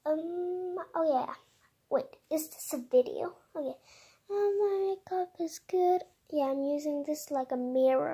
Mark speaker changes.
Speaker 1: Oh yeah. Wait, is this a video? Okay. My makeup is good. Yeah, I'm using this like a mirror.